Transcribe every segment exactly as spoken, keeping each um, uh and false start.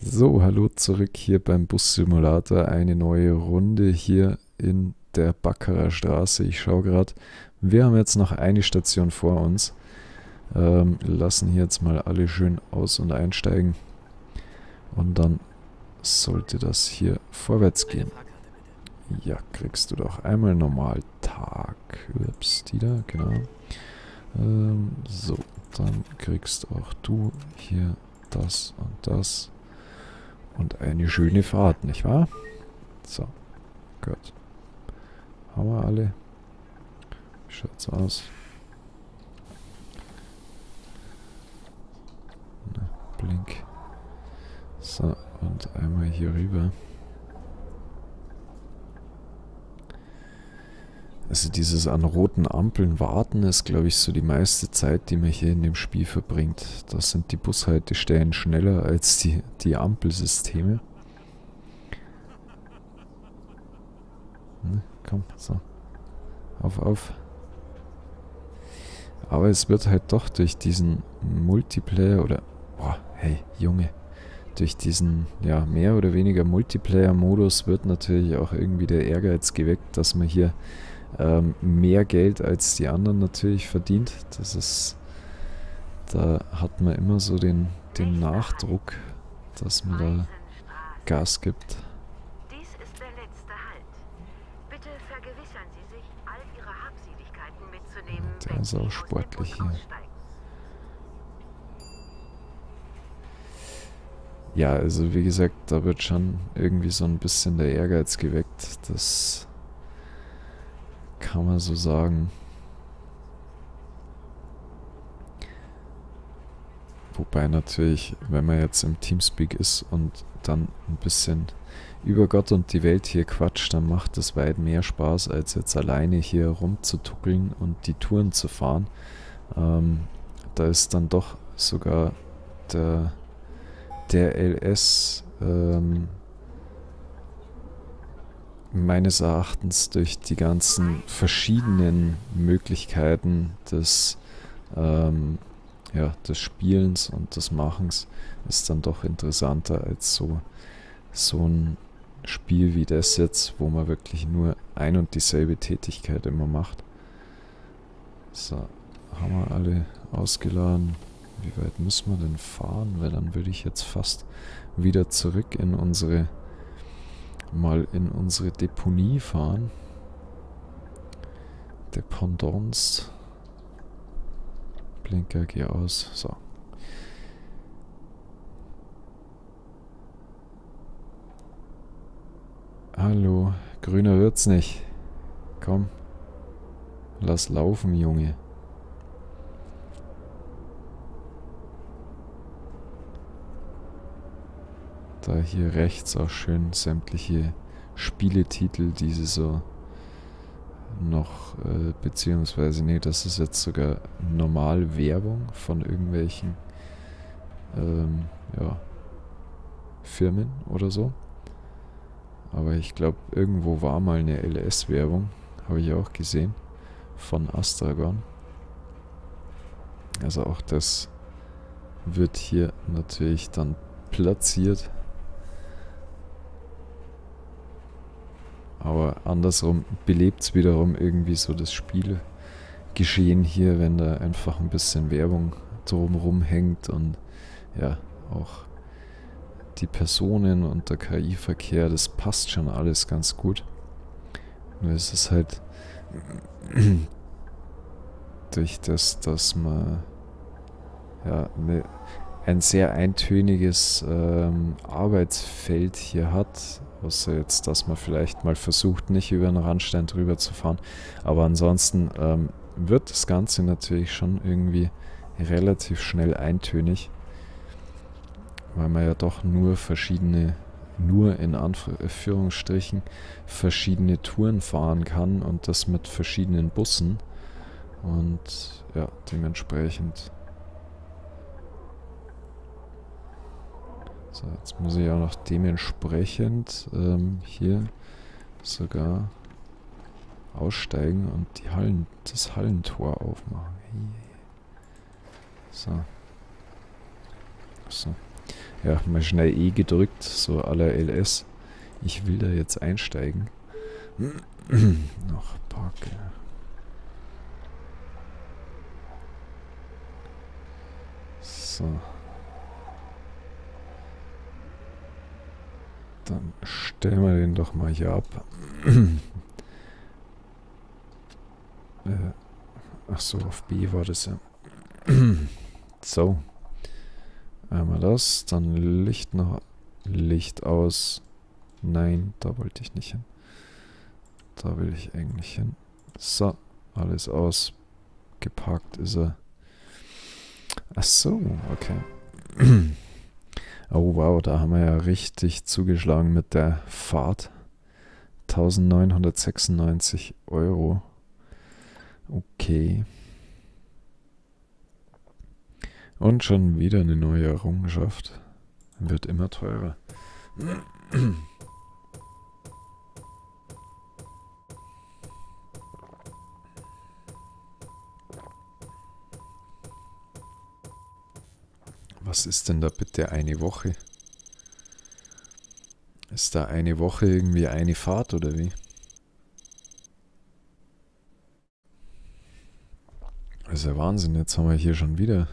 So, hallo zurück hier beim Bus-Simulator. Eine neue Runde hier in der Backerer Straße. Ich schaue gerade, wir haben jetzt noch eine Station vor uns. Ähm, lassen hier jetzt mal alle schön aus- und einsteigen. Und dann sollte das hier vorwärts gehen. Ja, kriegst du doch einmal normal Tag. Ups, die da, genau. Ähm, so, dann kriegst auch du hier das und das. Und eine schöne Fahrt, nicht wahr? So, gut. Haben wir alle? Wie schaut's aus? Na, blink. So, und einmal hier rüber. Also dieses an roten Ampeln warten ist, glaube ich, so die meiste Zeit, die man hier in dem Spiel verbringt. Da sind die Bushaltestellen schneller als die, die Ampelsysteme. Ne, komm, so. Auf, auf. Aber es wird halt doch durch diesen Multiplayer oder... Boah, hey, Junge. Durch diesen, ja, mehr oder weniger Multiplayer-Modus wird natürlich auch irgendwie der Ehrgeiz geweckt, dass man hier ähm, mehr Geld als die anderen natürlich verdient. Das ist... Da hat man immer so den, den Nachdruck, dass man da Gas gibt. Dies ist der letzte Halt. Bitte vergewissern Sie sich, all Ihre Habseligkeiten mitzunehmen, Der wenn ist Sie auch aus dem sportlich Bus hier. aussteigen. Ja, also wie gesagt, da wird schon irgendwie so ein bisschen der Ehrgeiz geweckt. Das kann man so sagen. Wobei natürlich, wenn man jetzt im Teamspeak ist und dann ein bisschen über Gott und die Welt hier quatscht, dann macht es weit mehr Spaß, als jetzt alleine hier rumzutuckeln und die Touren zu fahren. Ähm, da ist dann doch sogar der, der L S ähm, meines Erachtens durch die ganzen verschiedenen Möglichkeiten des ähm, ja, des Spielens und des Machens ist dann doch interessanter als so, so ein Spiel wie das jetzt, wo man wirklich nur ein und dieselbe Tätigkeit immer macht. So, haben wir alle ausgeladen. Wie weit müssen wir denn fahren? Weil dann würde ich jetzt fast wieder zurück in unsere mal in unsere Deponie fahren. Dependance. Blinker, geh aus. So. Hallo, grüner wird's nicht. Komm. Lass laufen, Junge. Da hier rechts auch schön sämtliche Spieletitel, die sie so noch, äh, beziehungsweise, nee, das ist jetzt sogar normal Werbung von irgendwelchen ähm, ja, Firmen oder so. Aber ich glaube, irgendwo war mal eine L S-Werbung, habe ich auch gesehen, von Astragon. Also auch das wird hier natürlich dann platziert. Aber andersrum belebt es wiederum irgendwie so das Spielgeschehen hier, wenn da einfach ein bisschen Werbung drumherum hängt und ja, auch die Personen und der K I-Verkehr, das passt schon alles ganz gut. Nur ist es halt durch das, dass man ja ne, ein sehr eintöniges ähm, Arbeitsfeld hier hat, außer jetzt, dass man vielleicht mal versucht, nicht über den Randstein drüber zu fahren. Aber ansonsten ähm, wird das Ganze natürlich schon irgendwie relativ schnell eintönig, weil man ja doch nur verschiedene, nur in Anführungsstrichen, verschiedene Touren fahren kann und das mit verschiedenen Bussen. Und ja, dementsprechend. So, jetzt muss ich auch noch dementsprechend ähm, hier sogar aussteigen und die Hallen, das Hallentor aufmachen. So. So. Ja, mal schnell E gedrückt, so à la L S. Ich will da jetzt einsteigen. Noch Parke. So. Dann stellen wir den doch mal hier ab. äh, ach so, auf B war das ja. So. Einmal das, dann Licht noch. Licht aus. Nein, da wollte ich nicht hin. Da will ich eigentlich hin. So, alles aus. Geparkt ist er. Ach so, okay. Oh wow, da haben wir ja richtig zugeschlagen mit der Fahrt. neunzehnhundertsechsundneunzig Euro. Okay. Und schon wieder eine neue Errungenschaft. Wird immer teurer. Was ist denn da bitte eine Woche? Ist da eine Woche irgendwie eine Fahrt oder wie? Das ist ja Wahnsinn, jetzt haben wir hier schon wieder.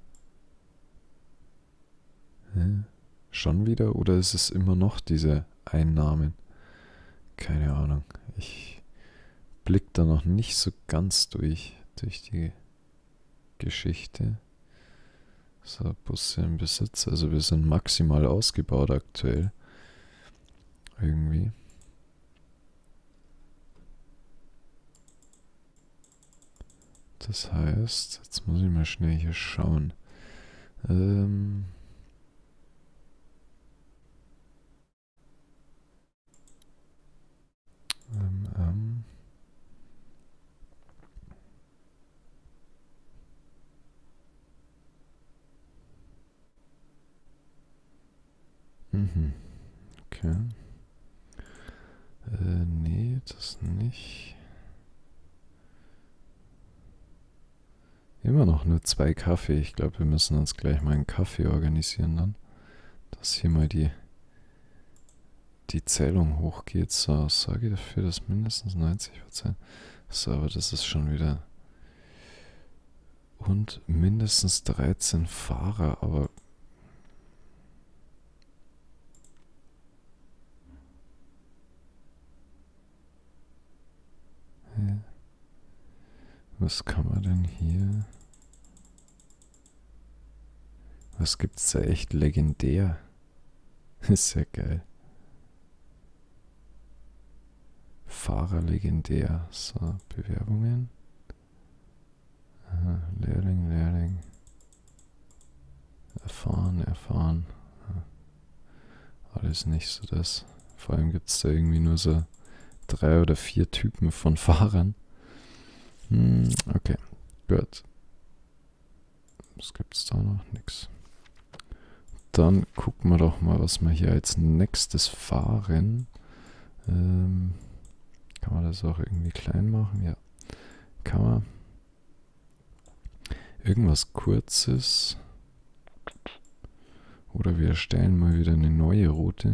Hä? Schon wieder? Oder ist es immer noch diese Einnahmen? Keine Ahnung. Ich blick da noch nicht so ganz durch, durch die Geschichte. So, Busse im Besitz. Also wir sind maximal ausgebaut aktuell. Irgendwie. Das heißt, jetzt muss ich mal schnell hier schauen. Ähm... Ähm, ähm. Mhm. Okay. Äh, nee, das nicht. Immer noch nur zwei Kaffee. Ich glaube, wir müssen uns gleich mal einen Kaffee organisieren dann. Dass hier mal die, die Zählung hochgeht. So, sorge dafür, dass mindestens neunzig Prozent. So, aber das ist schon wieder. Und mindestens dreizehn Fahrer, aber. Hä? Was kann man denn hier? Was gibt's da echt legendär? Ist ja geil. Fahrer legendär. So, Bewerbungen. Aha, Lehrling, Lehrling. Erfahren, erfahren. Alles nicht so das. Vor allem gibt es da irgendwie nur so drei oder vier Typen von Fahrern. Hm, okay, gut. Was gibt es da noch? Nix. Dann gucken wir doch mal, was wir hier als nächstes fahren. Ähm, kann man das auch irgendwie klein machen? Ja, kann man. Irgendwas Kurzes. Oder wir erstellen mal wieder eine neue Route.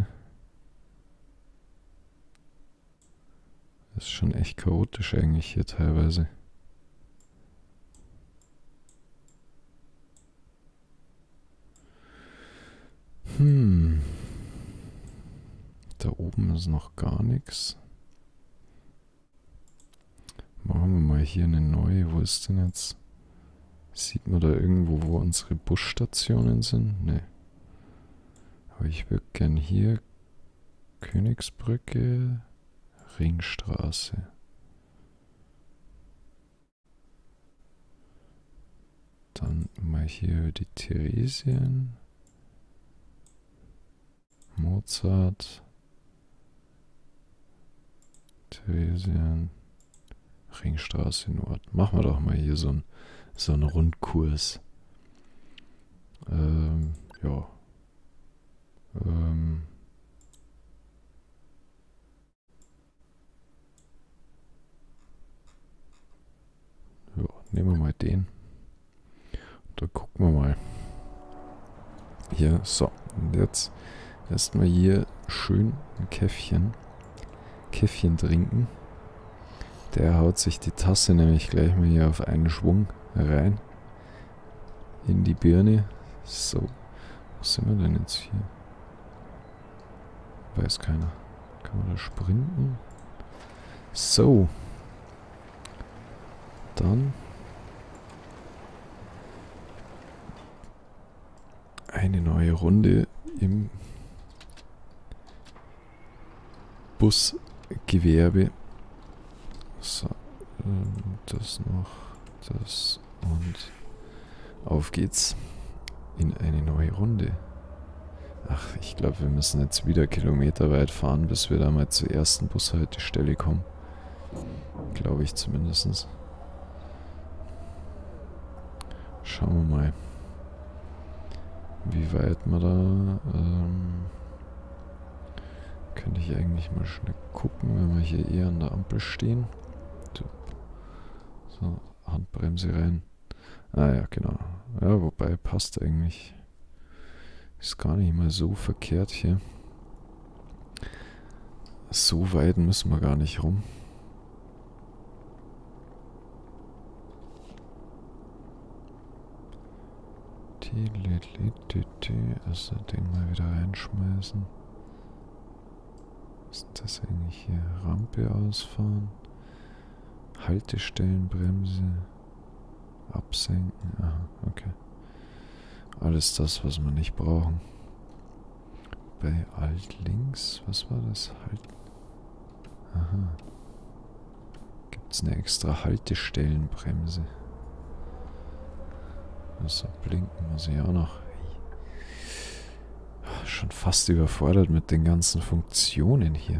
Das ist schon echt chaotisch eigentlich hier teilweise. Hm. Da oben ist noch gar nichts. Machen wir mal hier eine neue. Wo ist denn jetzt? Sieht man da irgendwo, wo unsere Busstationen sind? Ne. Aber ich würde gern hier Königsbrücke, Ringstraße. Dann mal hier die Theresien. Mozart. Theresien. Ringstraße Nord. Machen wir doch mal hier so einen so einen Rundkurs. Ähm, ja. Ähm. Ja, nehmen wir mal den. Da gucken wir mal. Hier, so. Und jetzt erstmal hier schön ein Käffchen. Käffchen trinken. Der haut sich die Tasse nämlich gleich mal hier auf einen Schwung rein. In die Birne. So. Wo sind wir denn jetzt hier? Weiß keiner. Kann man da sprinten? So. Dann eine neue Runde im Busgewerbe. So, das noch, das und auf geht's in eine neue Runde. Ach, ich glaube, wir müssen jetzt wieder kilometerweit fahren, bis wir da mal zur ersten Bushaltestelle kommen. Glaube ich zumindest. Schauen wir mal, wie weit wir da... Ähm, könnte ich eigentlich mal schnell gucken, wenn wir hier eher an der Ampel stehen. So, Handbremse rein. Ah ja, genau. Ja, wobei passt eigentlich. Ist gar nicht mal so verkehrt hier. So weit müssen wir gar nicht rum. Also den mal wieder reinschmeißen. Was ist das eigentlich hier? Rampe ausfahren. Haltestellenbremse. Absenken. Aha, okay. Alles das, was wir nicht brauchen. Bei Alt links, was war das? Halt. Aha. Gibt es eine extra Haltestellenbremse? Also blinken muss ich auch noch. Schon fast überfordert mit den ganzen Funktionen hier.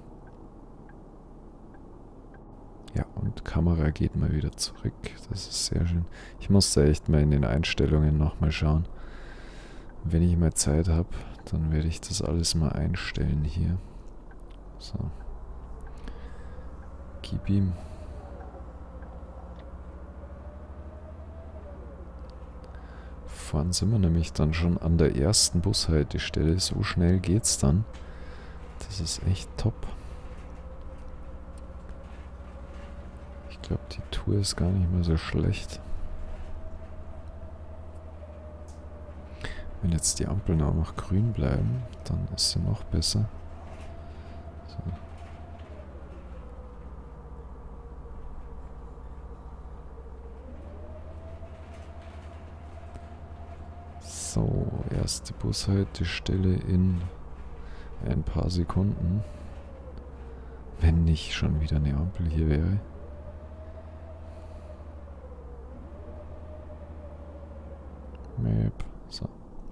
Ja, und Kamera geht mal wieder zurück. Das ist sehr schön. Ich muss da echt mal in den Einstellungen nochmal schauen. Wenn ich mal Zeit habe, dann werde ich das alles mal einstellen hier. So. Gib ihm. Vorhin sind wir nämlich dann schon an der ersten Bushaltestelle. So schnell geht's dann. Das ist echt top. Ich glaube, die Tour ist gar nicht mehr so schlecht. Wenn jetzt die Ampeln auch noch grün bleiben, dann ist sie noch besser. So. So, erste Bushaltestelle in ein paar Sekunden. Wenn nicht schon wieder eine Ampel hier wäre. Map. So.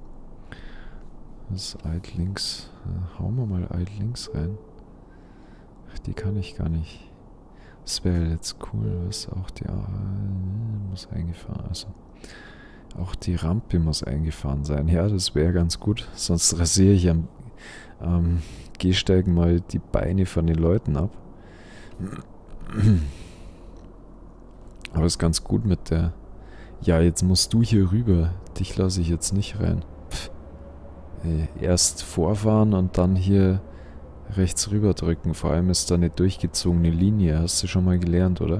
Das ist alt links. Hauen wir mal alt links rein. Ach, die kann ich gar nicht. Das wäre jetzt cool, was auch die... Ah, muss eingefahren, also... Auch die Rampe muss eingefahren sein. Ja, das wäre ganz gut. Sonst rasiere ich am ähm, Gehsteig mal die Beine von den Leuten ab. Aber ist ganz gut mit der... Ja, jetzt musst du hier rüber. Dich lasse ich jetzt nicht rein. Pff. Ey, erst vorfahren und dann hier rechts rüber drücken. Vor allem ist da eine durchgezogene Linie. Hast du schon mal gelernt, oder?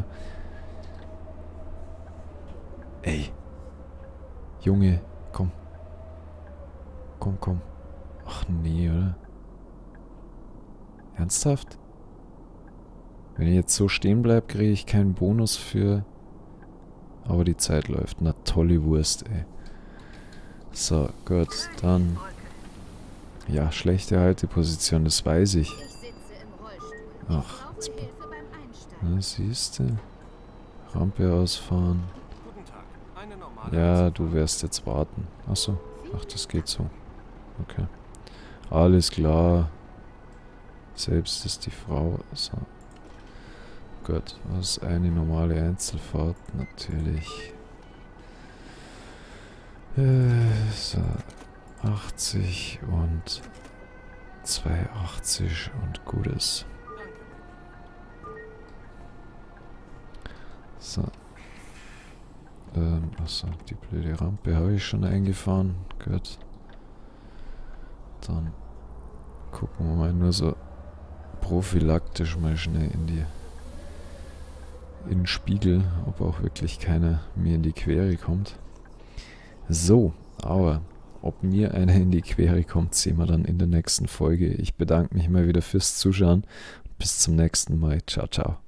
Ey. Junge, komm. Komm, komm. Ach nee, oder? Ernsthaft? Wenn ich jetzt so stehen bleibe, kriege ich keinen Bonus für... Aber die Zeit läuft. Na, tolle Wurst, ey. So, gut, dann... Ja, schlechte Halteposition, das weiß ich. Ach, jetzt... Na, siehste. Rampe ausfahren. Ja, du wirst jetzt warten. Achso. Ach, das geht so. Okay. Alles klar. Selbst ist die Frau. So. Gut. Was ist eine normale Einzelfahrt? Natürlich. Äh, so. achtzig und zweiundachtzig und Gutes. So. Ähm, achso, die blöde Rampe habe ich schon eingefahren. Gut. Dann gucken wir mal nur so prophylaktisch mal schnell in die in den Spiegel, ob auch wirklich keiner mir in die Quere kommt. So, aber ob mir einer in die Quere kommt, sehen wir dann in der nächsten Folge. Ich bedanke mich mal wieder fürs Zuschauen. Bis zum nächsten Mal. Ciao, ciao.